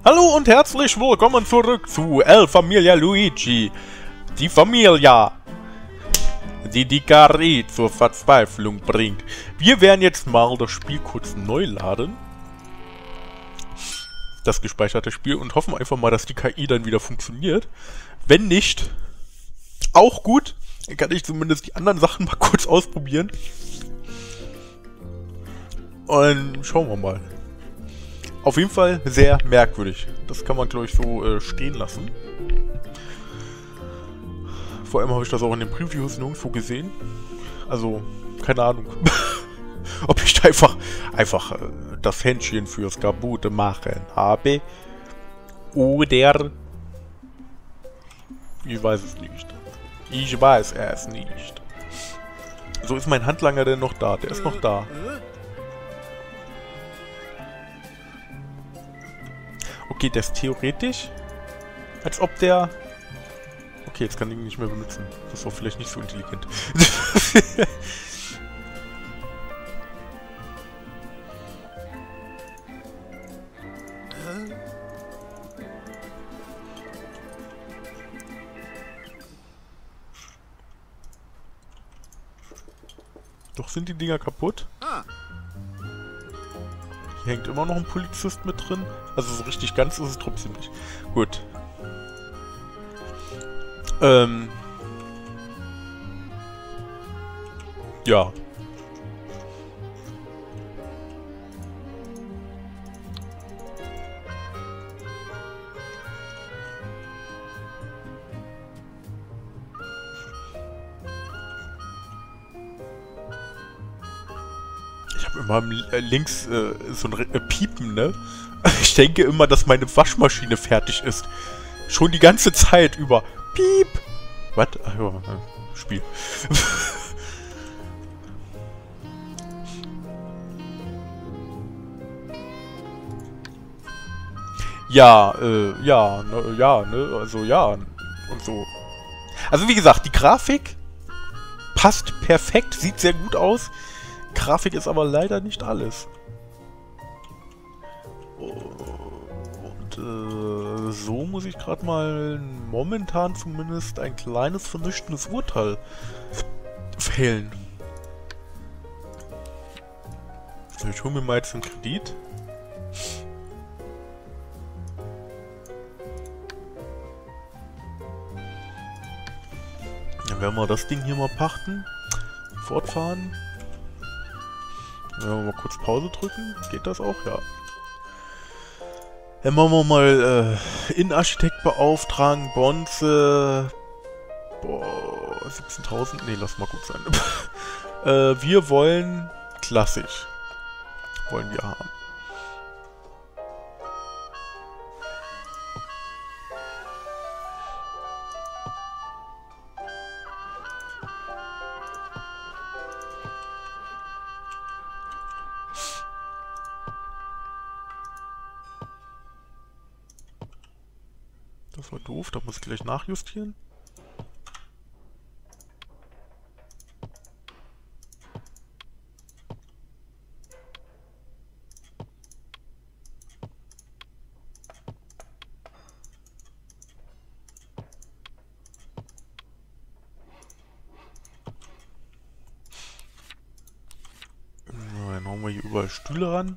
Hallo und herzlich willkommen zurück zu El Familia Luigi. Die Familia, die die KI zur Verzweiflung bringt. Wir werden jetzt mal das Spiel kurz neu laden. Das gespeicherte Spiel und hoffen einfach mal, dass die KI dann wieder funktioniert. Wenn nicht, auch gut. Dann kann ich zumindest die anderen Sachen mal kurz ausprobieren. Und schauen wir mal. Auf jeden Fall sehr merkwürdig. Das kann man, glaube ich, so stehen lassen. Vor allem habe ich das auch in den Previews nirgendwo gesehen. Also, keine Ahnung. Ob ich da einfach das Händchen fürs Kaputte machen habe. Oder... Ich weiß es nicht. Ich weiß es nicht. So, ist mein Handlanger denn noch da? Der ist noch da. Okay, der ist theoretisch, als ob der... Okay, jetzt kann ich ihn nicht mehr benutzen. Das ist auch vielleicht nicht so intelligent. Doch sind die Dinger kaputt? Hier hängt immer noch ein Polizist mit drin. Also so richtig ganz ist es trotzdem nicht. Gut. Ja. Ich habe immer links so ein Piepen, ne? Ich denke immer, dass meine Waschmaschine fertig ist. Schon die ganze Zeit über. Piep! Was? Ach ja, Spiel. Ja, ne, also ja, und so. Also wie gesagt, die Grafik passt perfekt, sieht sehr gut aus. Grafik ist aber leider nicht alles. Und so muss ich gerade mal momentan zumindest ein kleines vernichtendes Urteil fällen. So, ich hole mir mal jetzt einen Kredit. Dann werden wir das Ding hier mal pachten. Fortfahren. Dann werden wir mal kurz Pause drücken. Geht das auch? Ja. Dann machen wir mal Innenarchitekt beauftragen, Bonze. Boah, 17.000. Ne, lass mal gut sein. Wir wollen klassisch. Wollen wir haben. Das war doof, da muss ich gleich nachjustieren. So, dann hauen wir hier überall Stühle ran.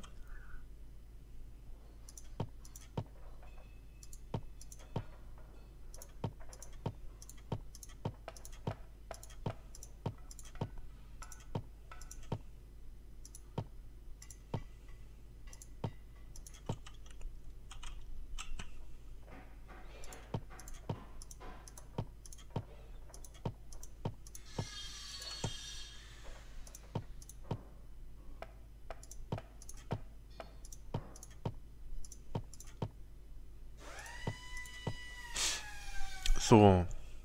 So.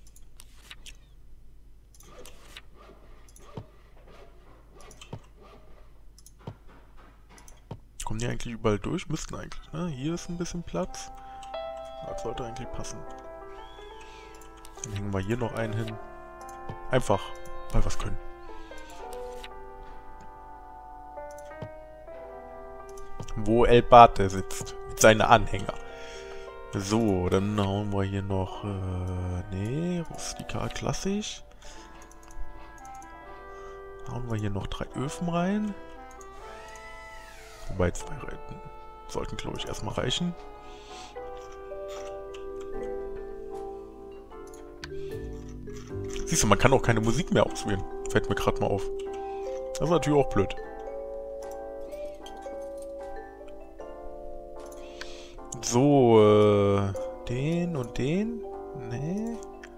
Kommen die eigentlich überall durch? Müssten eigentlich, ne? Hier ist ein bisschen Platz. Das sollte eigentlich passen. Dann hängen wir hier noch einen hin. Einfach mal was können. Wo El Bate sitzt. Mit seinen Anhänger. So, dann hauen wir hier noch, nee, rustikal klassisch. Hauen wir hier noch 3 Öfen rein. Wobei 2 Reiten sollten, glaube ich, erstmal reichen. Siehst du, man kann auch keine Musik mehr auswählen. Fällt mir gerade mal auf. Das ist natürlich auch blöd. So, den und den? Nee.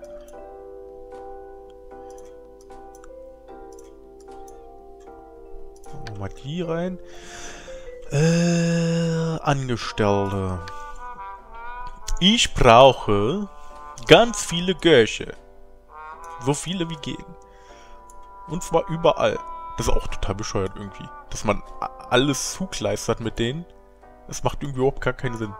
Machen wir mal die rein. Angestellte. Ich brauche ganz viele Gärche. So viele wie gehen. Und zwar überall. Das ist auch total bescheuert irgendwie. Dass man alles zugleistert mit denen. Das macht irgendwie überhaupt gar keinen Sinn.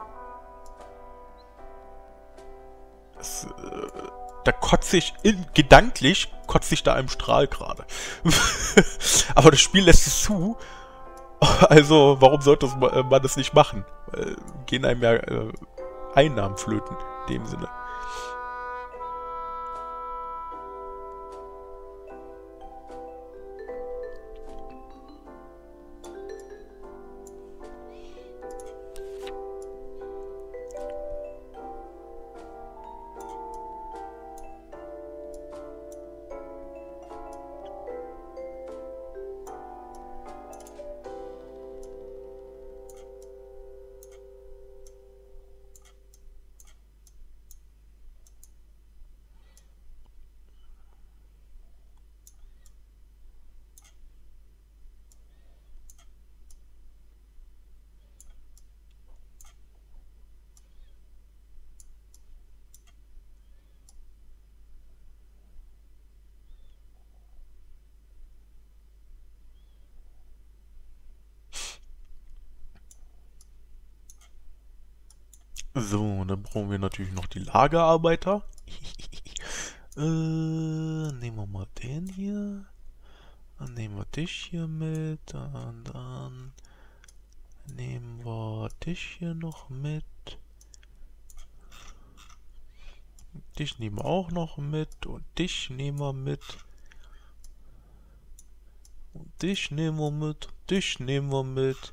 Das, da kotze ich, gedanklich kotze ich da im Strahl gerade. Aber das Spiel lässt es zu. Also, warum sollte man das nicht machen? Weil gehen einem ja Einnahmen flöten, in dem Sinne. So, dann brauchen wir natürlich noch die Lagerarbeiter. Nehmen wir mal den hier. Dann nehmen wir dich hier mit. Und dann nehmen wir dich hier noch mit. Dich nehmen wir auch noch mit. Und dich nehmen wir mit. Und dich nehmen wir mit. Dich nehmen wir mit.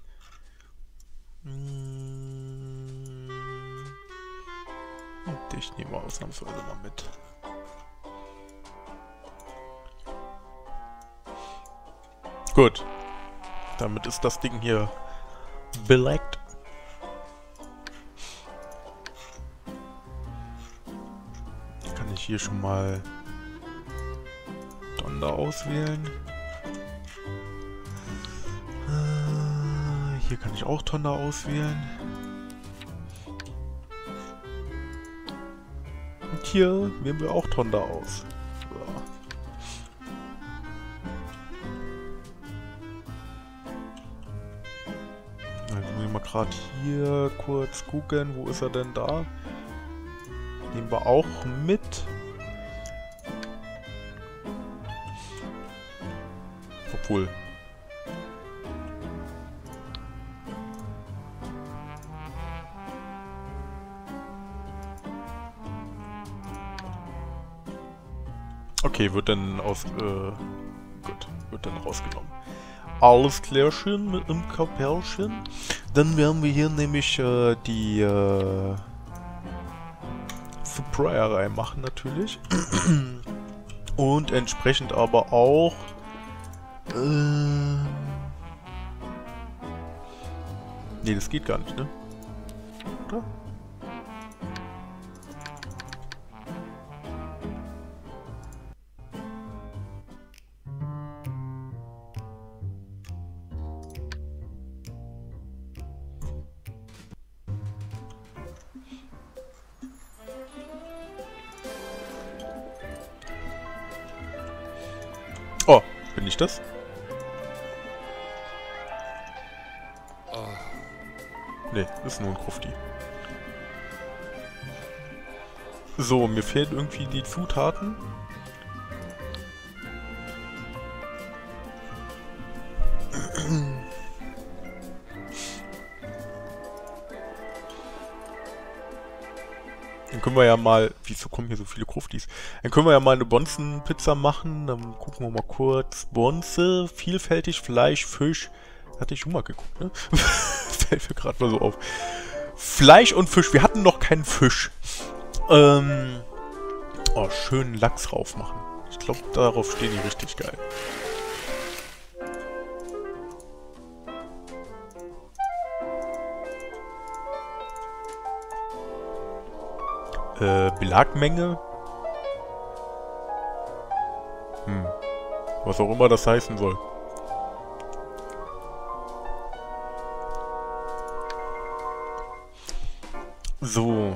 Und dich nehmen wir ausnahmsweise mal mit. Gut. Damit ist das Ding hier belegt. Kann ich hier schon mal Donder auswählen. Hier kann ich auch Donder auswählen. Und hier wählen wir auch Donder aus. So. Dann müssen wir mal gerade hier kurz gucken, wo ist er denn da? Nehmen wir auch mit. Obwohl. Okay, wird dann gut, wird dann rausgenommen. Alles klärchen mit einem Kapellchen. Dann werden wir hier nämlich die Supplier reinmachen natürlich. Und entsprechend aber auch nee, das geht gar nicht, ne? Oder? Oh, bin ich das? Ne, ist nur ein Krufti. So, mir fehlen irgendwie die Zutaten. Dann können wir ja mal... Wieso kommen hier so viele Kruftis? Dann können wir ja mal eine Bonzenpizza machen. Dann gucken wir mal kurz. Bonze, vielfältig, Fleisch, Fisch. Hatte ich schon mal geguckt, ne? Fällt mir gerade mal so auf. Fleisch und Fisch. Wir hatten noch keinen Fisch. Oh, schönen Lachs drauf machen. Ich glaube, darauf stehen die richtig geil. Belagmenge. Was auch immer das heißen soll. So.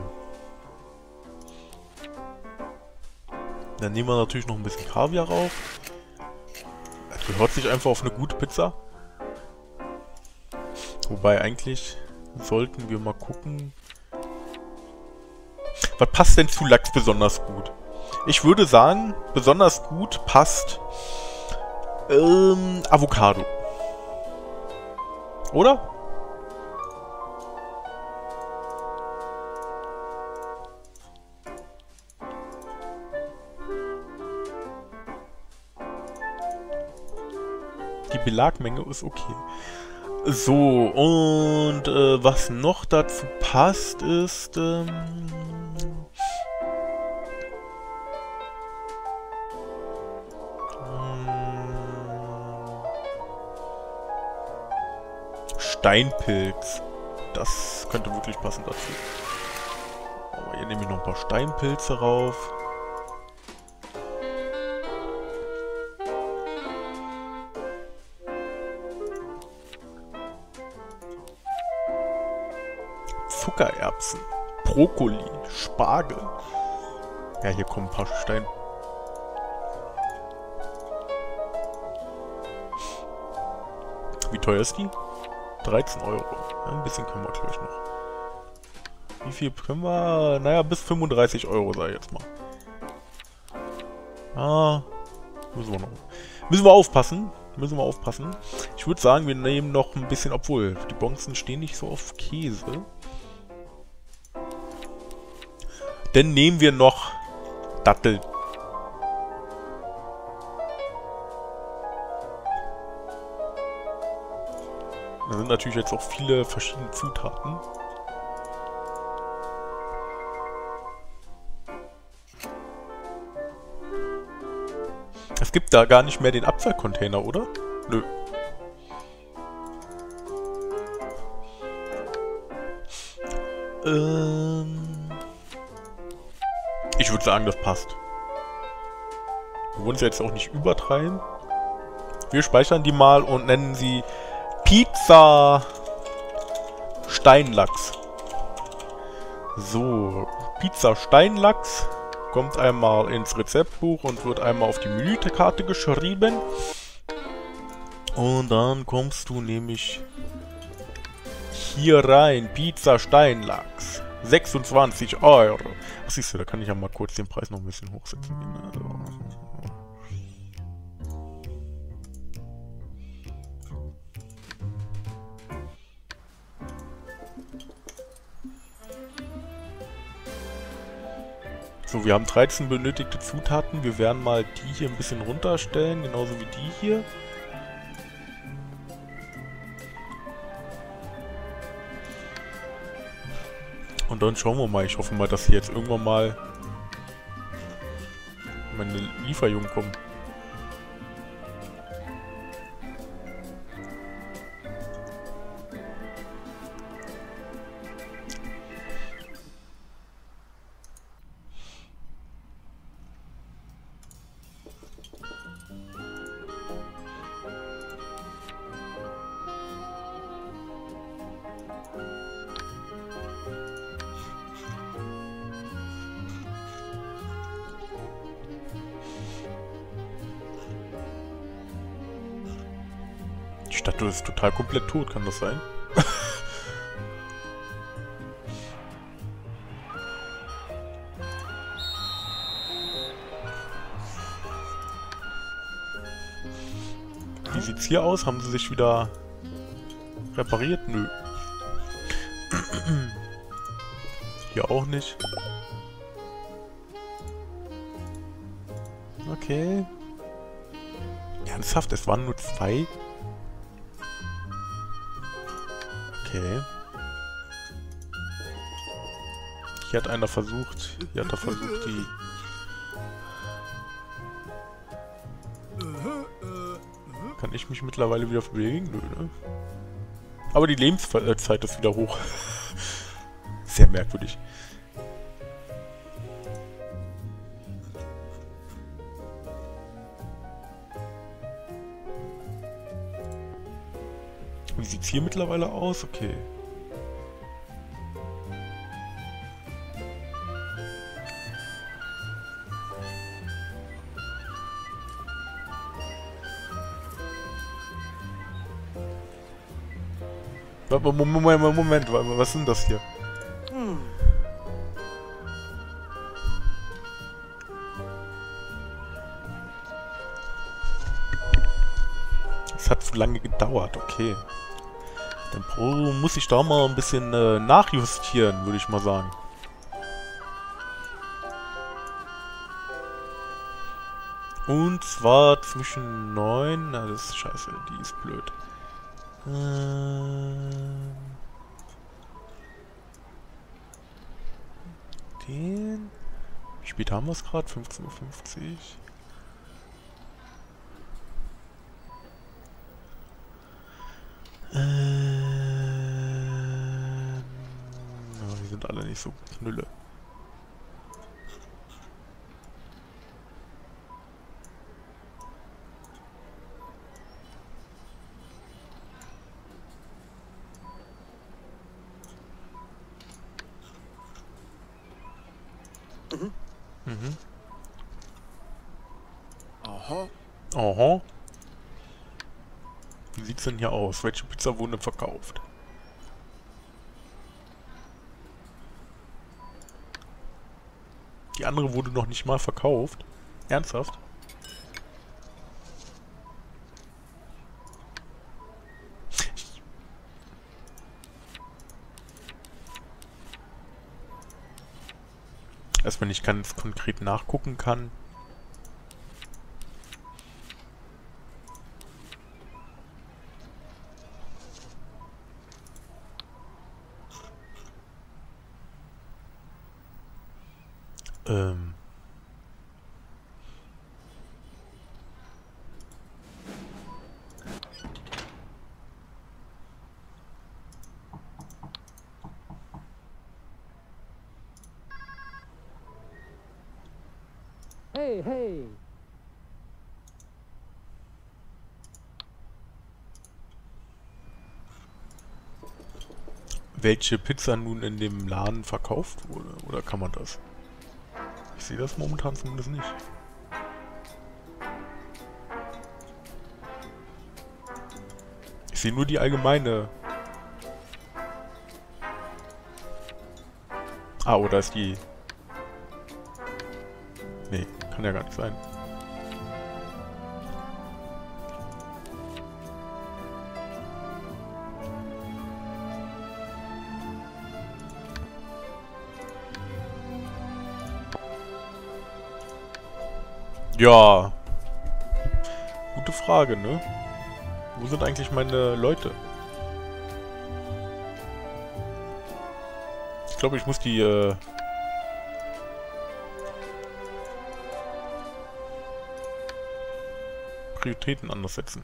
Dann nehmen wir natürlich noch ein bisschen Kaviar rauf. Das gehört sich einfach auf eine gute Pizza. Wobei eigentlich sollten wir mal gucken. Was passt denn zu Lachs besonders gut? Ich würde sagen, besonders gut passt Avocado. Oder? Die Belagmenge ist okay. So, und was noch dazu passt, ist... Steinpilz. Das könnte wirklich passen dazu. Aber hier nehme ich noch ein paar Steinpilze rauf. Zuckererbsen, Brokkoli, Spargel. Ja, hier kommen ein paar Stein... Wie teuer ist die? 13 Euro. Ja, ein bisschen können wir gleich noch. Wie viel können wir? Naja, bis 35 Euro, sag ich jetzt mal. Ah, müssen wir aufpassen. Müssen wir aufpassen. Ich würde sagen, wir nehmen noch ein bisschen, obwohl die Bonzen stehen nicht so auf Käse. Dann nehmen wir noch Datteln. Da sind natürlich jetzt auch viele verschiedene Zutaten. Es gibt da gar nicht mehr den Abfallcontainer, oder? Nö. Ich würde sagen, das passt. Wir wollen es jetzt auch nicht übertreiben. Wir speichern die mal und nennen sie Pizza Steinlachs. So, Pizza Steinlachs kommt einmal ins Rezeptbuch und wird einmal auf die Menükarte geschrieben. Und dann kommst du nämlich hier rein. Pizza Steinlachs. 26 Euro. Ach, siehst du, da kann ich ja mal kurz den Preis noch ein bisschen hochsetzen. So, wir haben 13 benötigte Zutaten. Wir werden mal die hier ein bisschen runterstellen, genauso wie die hier. Und dann schauen wir mal. Ich hoffe mal, dass hier jetzt irgendwann mal meine Lieferjungen kommen. Die Statue ist total komplett tot, kann das sein? Wie sieht's hier aus? Haben sie sich wieder repariert? Nö. Hier auch nicht. okay. Ernsthaft, es waren nur 2? Okay. Hier hat einer versucht, die... Kann ich mich mittlerweile wieder bewegen? Nö, ne? Aber die Lebenszeit ist wieder hoch. Sehr merkwürdig. Wie sieht's hier mittlerweile aus? Okay. Moment, was sind das hier? Es hat zu lange gedauert, okay. Dann muss ich da mal ein bisschen nachjustieren, würde ich mal sagen. Und zwar zwischen 9... Na, das ist scheiße, die ist blöd. Den... Wie spät haben wir es gerade? 15:50 Uhr. Ja, die sind alle nicht so knülle. Mhm. Aha. Aha. Wie sieht's denn hier aus? Welche Pizza wurde verkauft? Die andere wurde noch nicht mal verkauft. Ernsthaft? Erst wenn ich ganz konkret nachgucken kann. Hey, hey. Welche Pizza nun in dem Laden verkauft wurde? Oder kann man das? Ich sehe das momentan zumindest nicht. Ich sehe nur die allgemeine. Ah, oder ist die... Nee, kann ja gar nicht sein. Ja. Gute Frage, ne? Wo sind eigentlich meine Leute? Ich glaube, ich muss die, Prioritäten anders setzen.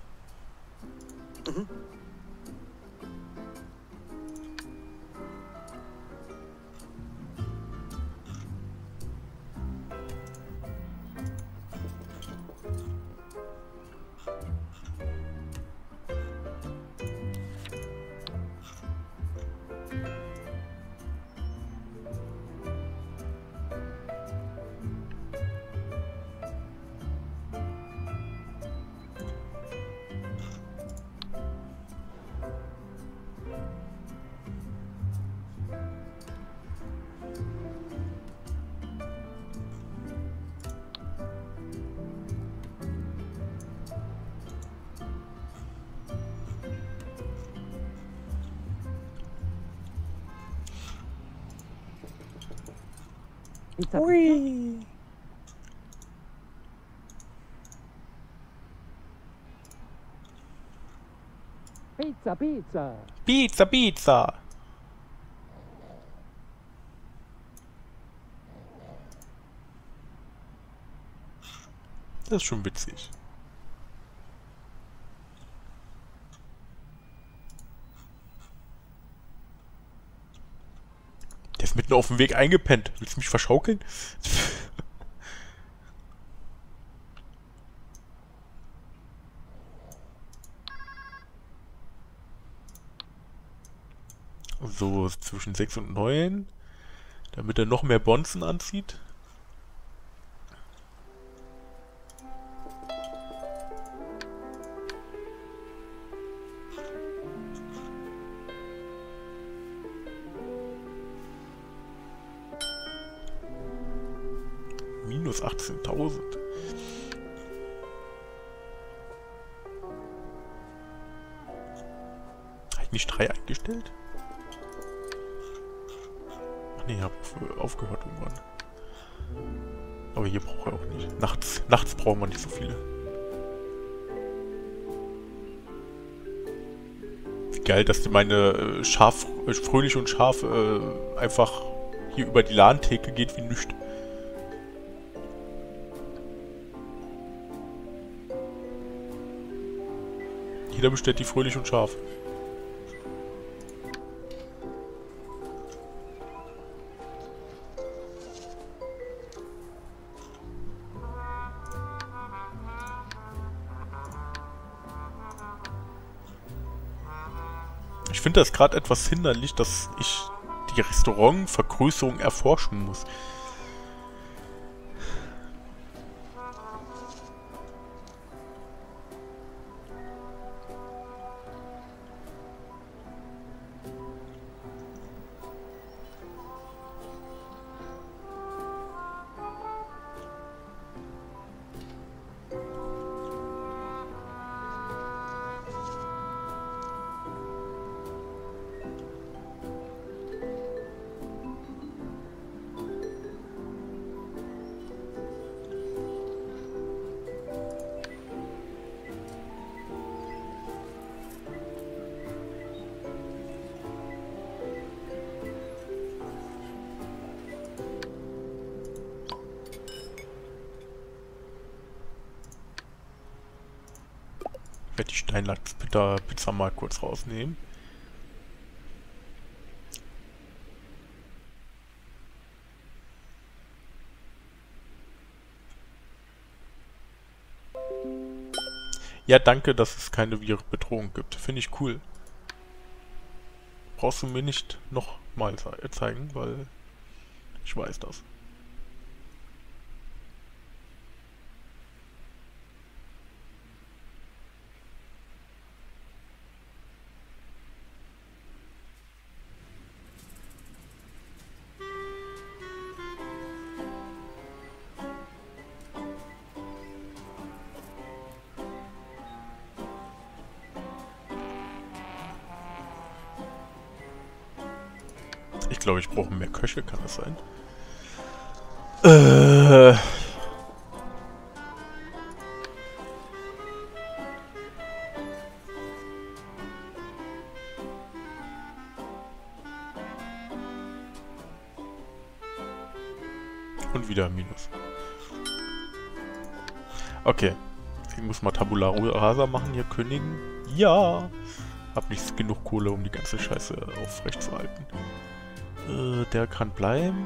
Ui. Pizza, Pizza. Pizza, Pizza. Das ist schon witzig. Der ist mitten auf dem Weg eingepennt. Willst du mich verschaukeln? So, zwischen 6 und 9. Damit er noch mehr Bonzen anzieht. Minus 18.000. Habe ich nicht 3 eingestellt? Ach nee, ich habe aufgehört irgendwann. Aber hier braucht er auch nicht. Nachts brauchen wir nicht so viele. Wie geil, dass meine Fröhlich und Scharf einfach hier über die LAN-Theke geht wie nichts. Jeder bestellt die Fröhlich und Scharf. Ich finde das gerade etwas hinderlich, dass ich die Restaurantvergrößerung erforschen muss. Ich werde die Steinlachs-Pizza mal kurz rausnehmen. Ja, danke, dass es keine Bedrohung gibt. Finde ich cool. Brauchst du mir nicht nochmal zeigen, weil ich weiß das. Ich glaube, ich brauche mehr Köche, kann das sein? Und wieder Minus. Okay. Ich muss mal Tabula Rasa machen, hier kündigen. Ja! Hab nicht genug Kohle, um die ganze Scheiße aufrechtzuerhalten. Der kann bleiben.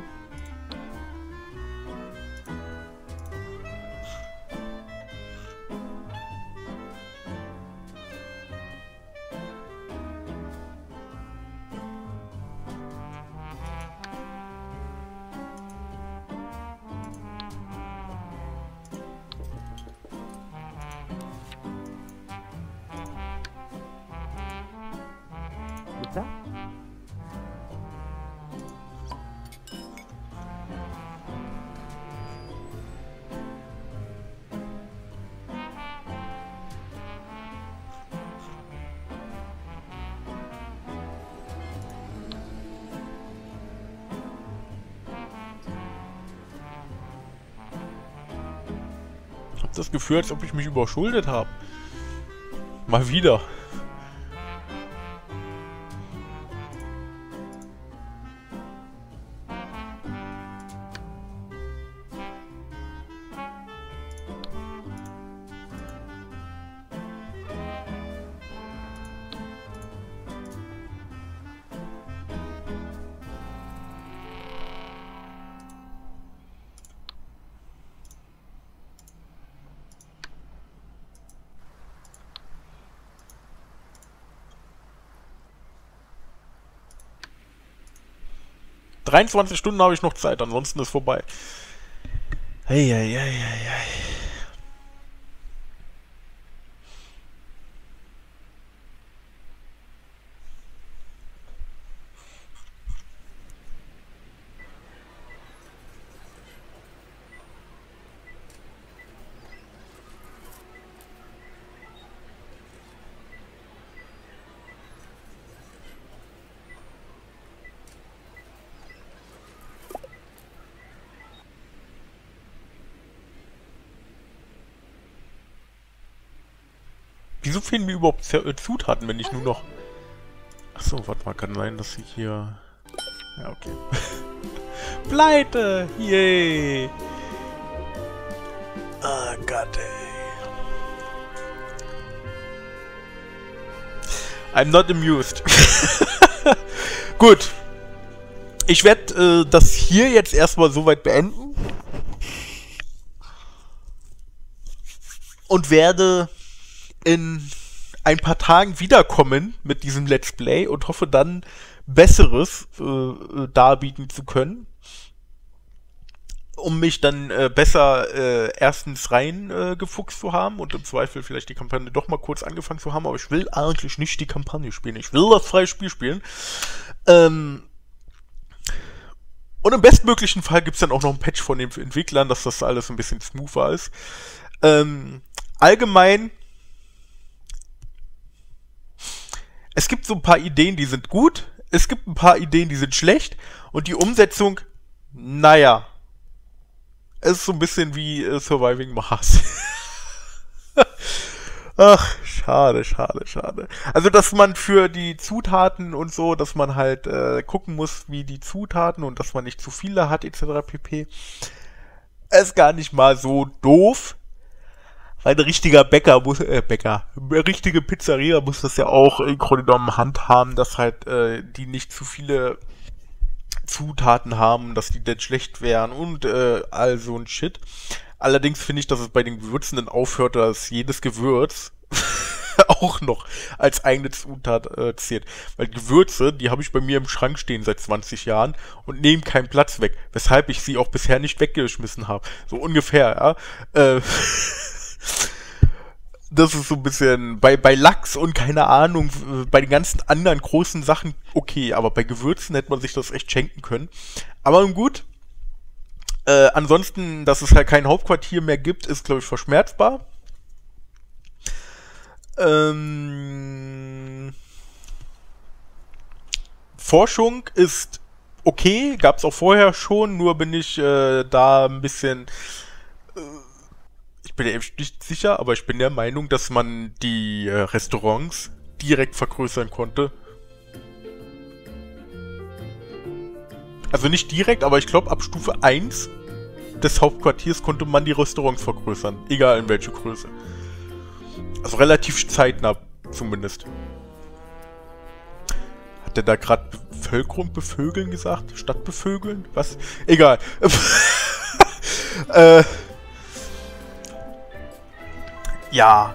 Pizza? Hab das Gefühl, als ob ich mich überschuldet habe. Mal wieder. 23 Stunden habe ich noch Zeit, ansonsten ist vorbei. Eieieiei. Wieso fehlen mir überhaupt Zutaten, wenn ich nur noch... Achso, warte mal, kann sein, dass ich hier... Ja, okay. Pleite! Yay! Oh Gott, ey. I'm not amused. Gut. Ich werde das hier jetzt erstmal soweit beenden. Und werde in ein paar Tagen wiederkommen mit diesem Let's Play und hoffe dann Besseres darbieten zu können, um mich dann besser erstens reingefuchst zu haben und im Zweifel vielleicht die Kampagne doch mal kurz angefangen zu haben, aber ich will eigentlich nicht die Kampagne spielen, ich will das freie Spiel spielen. Und im bestmöglichen Fall gibt es dann auch noch ein Patch von den Entwicklern, dass das alles ein bisschen smoother ist. Allgemein, es gibt so ein paar Ideen, die sind gut, es gibt ein paar Ideen, die sind schlecht und die Umsetzung, naja, es ist so ein bisschen wie Surviving Mars. Ach, schade. Also, dass man für die Zutaten und so, dass man halt gucken muss, wie die Zutaten und dass man nicht zu viele hat, etc. pp. Ist gar nicht mal so doof. Weil ein richtiger Bäcker muss, eine richtige Pizzeria muss das ja auch im Grunde genommen handhaben, dass halt die nicht zu viele Zutaten haben, dass die dann schlecht wären und all so ein Shit. Allerdings finde ich, dass es bei den Gewürzen dann aufhört, dass jedes Gewürz auch noch als eigene Zutat zählt. Weil Gewürze, die habe ich bei mir im Schrank stehen seit 20 Jahren und nehmen keinen Platz weg, weshalb ich sie auch bisher nicht weggeschmissen habe. So ungefähr, ja. Das ist so ein bisschen, bei Lachs und keine Ahnung, bei den ganzen anderen großen Sachen okay, aber bei Gewürzen hätte man sich das echt schenken können. Aber nun gut, ansonsten, dass es halt kein Hauptquartier mehr gibt, ist, glaube ich, verschmerzbar. Forschung ist okay, gab es auch vorher schon, nur bin ich da ein bisschen... Ich bin ja eben nicht sicher, aber ich bin der Meinung, dass man die Restaurants direkt vergrößern konnte. Also nicht direkt, aber ich glaube ab Stufe 1 des Hauptquartiers konnte man die Restaurants vergrößern. Egal in welche Größe. Also relativ zeitnah zumindest. Hat der da gerade Bevölkerung bevögeln gesagt? Stadt bevögeln? Was? Egal. Ja.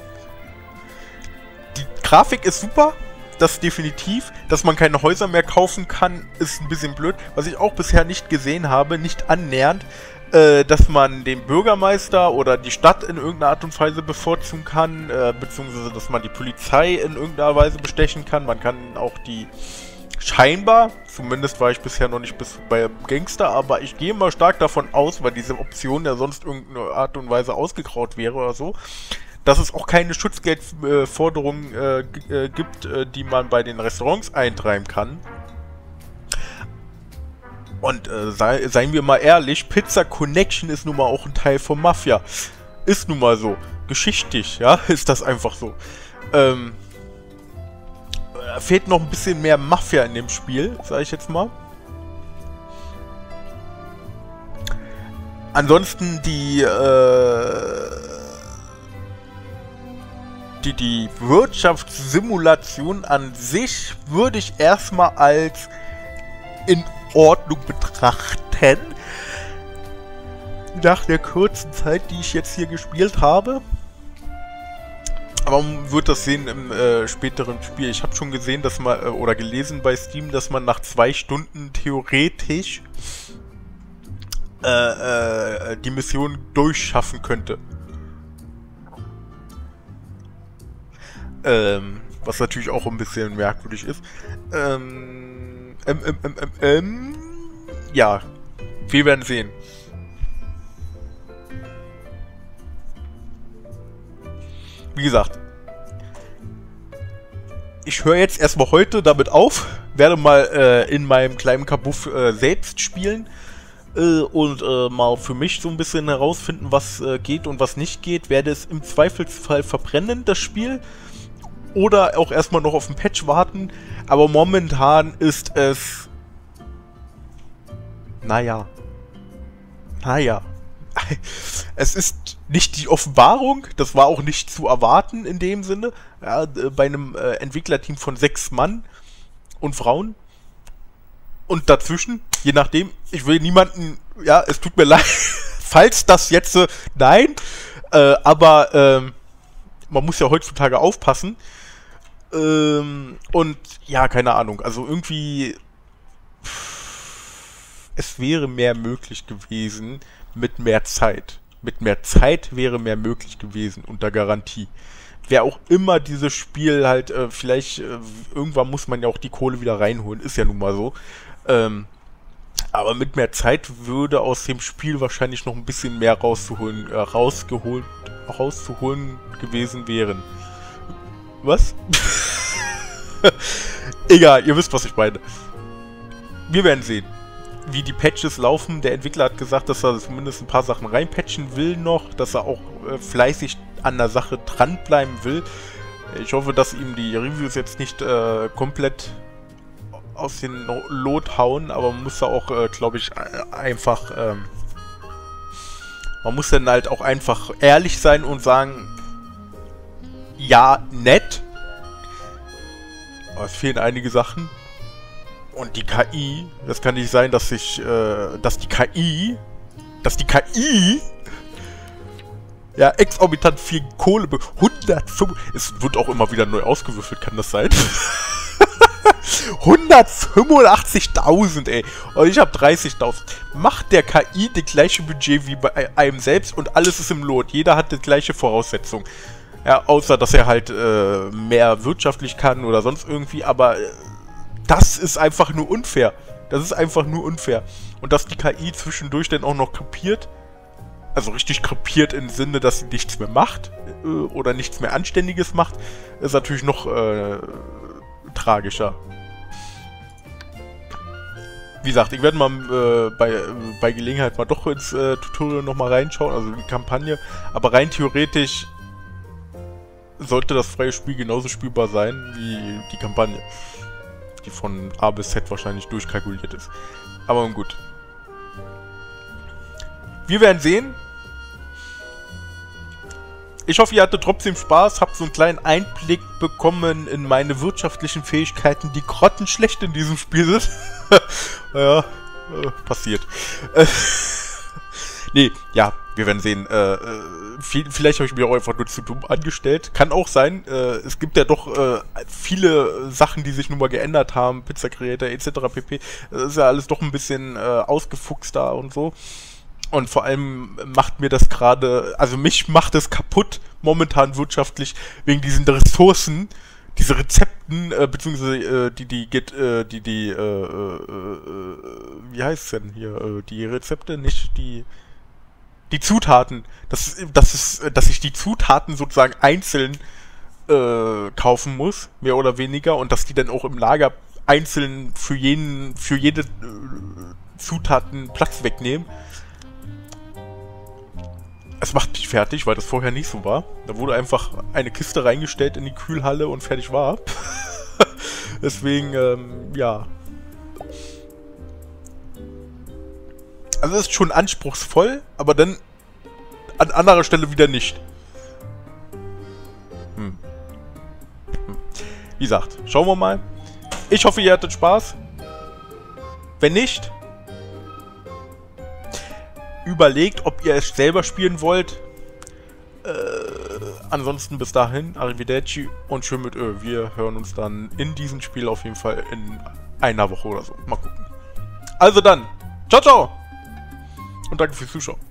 Die Grafik ist super, das definitiv. Dass man keine Häuser mehr kaufen kann, ist ein bisschen blöd. Was ich auch bisher nicht gesehen habe, nicht annähernd, dass man den Bürgermeister oder die Stadt in irgendeiner Art und Weise bevorzugen kann, beziehungsweise dass man die Polizei in irgendeiner Weise bestechen kann. Man kann auch die... Scheinbar, zumindest war ich bisher noch nicht bei Gangster, aber ich gehe mal stark davon aus, weil diese Option ja sonst irgendeine Art und Weise ausgegraut wäre oder so, dass es auch keine Schutzgeldforderungen gibt, die man bei den Restaurants eintreiben kann. Und seien wir mal ehrlich, Pizza Connection ist nun mal auch ein Teil von Mafia. Ist nun mal so. Geschichtlich, ja, ist das einfach so. Fehlt noch ein bisschen mehr Mafia in dem Spiel, sage ich jetzt mal. Ansonsten die Wirtschaftssimulation an sich würde ich erstmal als in Ordnung betrachten. Nach der kurzen Zeit, die ich jetzt hier gespielt habe. Aber man wird das sehen im späteren Spiel. Ich habe schon gesehen, dass man, oder gelesen bei Steam, dass man nach 2 Stunden theoretisch die Mission durchschaffen könnte. Was natürlich auch ein bisschen merkwürdig ist. Ja, wir werden sehen. Wie gesagt, ich höre jetzt erstmal heute damit auf, werde mal in meinem kleinen Kabuff selbst spielen und mal für mich so ein bisschen herausfinden, was geht und was nicht geht. Werde es im Zweifelsfall verbrennen, das Spiel, oder auch erstmal noch auf den Patch warten, aber momentan ist es... Naja. Es ist nicht die Offenbarung, das war auch nicht zu erwarten in dem Sinne, ja, bei einem Entwicklerteam von 6 Mann und Frauen und dazwischen, je nachdem, ich will niemanden, ja, es tut mir leid, falls das jetzt, nein, aber man muss ja heutzutage aufpassen und ja, keine Ahnung, also irgendwie es wäre mehr möglich gewesen mit mehr Zeit. Mit mehr Zeit wäre mehr möglich gewesen, unter Garantie. Wer auch immer dieses Spiel halt, vielleicht, irgendwann muss man ja auch die Kohle wieder reinholen, ist ja nun mal so. Aber mit mehr Zeit würde aus dem Spiel wahrscheinlich noch ein bisschen mehr rauszuholen gewesen wären. Was? Egal, ihr wisst, was ich meine. Wir werden sehen, wie die Patches laufen. Der Entwickler hat gesagt, dass er zumindest ein paar Sachen reinpatchen will noch, dass er auch fleißig an der Sache dranbleiben will. Ich hoffe, dass ihm die Reviews jetzt nicht komplett aus den Lot hauen, aber man muss da auch, glaube ich, einfach... man muss dann halt auch einfach ehrlich sein und sagen, ja, nett, aber es fehlen einige Sachen. Und die KI, das kann nicht sein, dass die KI ja exorbitant viel Kohle 105, es wird auch immer wieder neu ausgewürfelt, kann das sein? 185.000, ey. Und ich habe 30.000. Macht der KI das gleiche Budget wie bei einem selbst und alles ist im Lot. Jeder hat die gleiche Voraussetzung. Ja, außer dass er halt mehr wirtschaftlich kann oder sonst irgendwie, aber das ist einfach nur unfair. Das ist einfach nur unfair. Und dass die KI zwischendurch dann auch noch krepiert, also richtig krepiert im Sinne, dass sie nichts mehr macht oder nichts mehr Anständiges macht, ist natürlich noch tragischer. Wie gesagt, ich werde mal bei Gelegenheit mal doch ins Tutorial nochmal reinschauen, also die Kampagne, aber rein theoretisch sollte das freie Spiel genauso spielbar sein wie die Kampagne, die von A bis Z wahrscheinlich durchkalkuliert ist. Aber gut. Wir werden sehen. Ich hoffe, ihr hattet trotzdem Spaß, habt so einen kleinen Einblick bekommen in meine wirtschaftlichen Fähigkeiten, die grottenschlecht in diesem Spiel sind. Ja, passiert. Nee, ja, wir werden sehen. Vielleicht habe ich mich auch einfach nur zu dumm angestellt. Kann auch sein. Es gibt ja doch viele Sachen, die sich nun mal geändert haben. Pizza Creator etc. pp. Das ist ja alles doch ein bisschen ausgefuchster und so. Und vor allem macht mir das gerade, also mich macht es kaputt momentan wirtschaftlich wegen diesen Ressourcen, diese Rezepten, beziehungsweise wie heißt es denn hier, die Rezepte, nicht die Zutaten, dass ich die Zutaten sozusagen einzeln kaufen muss, mehr oder weniger, und dass die dann auch im Lager einzeln für jede Zutaten Platz wegnehmen. Es macht mich fertig, weil das vorher nicht so war. Da wurde einfach eine Kiste reingestellt in die Kühlhalle und fertig war. Deswegen, ja. Also es ist schon anspruchsvoll, aber dann an anderer Stelle wieder nicht. Wie gesagt, schauen wir mal. Ich hoffe, ihr hattet Spaß. Wenn nicht, überlegt, ob ihr es selber spielen wollt. ansonsten bis dahin, Arrivederci und schön mit Ö. Wir hören uns dann in diesem Spiel auf jeden Fall in einer Woche oder so. Mal gucken. Also dann, ciao, ciao! Und danke fürs Zuschauen.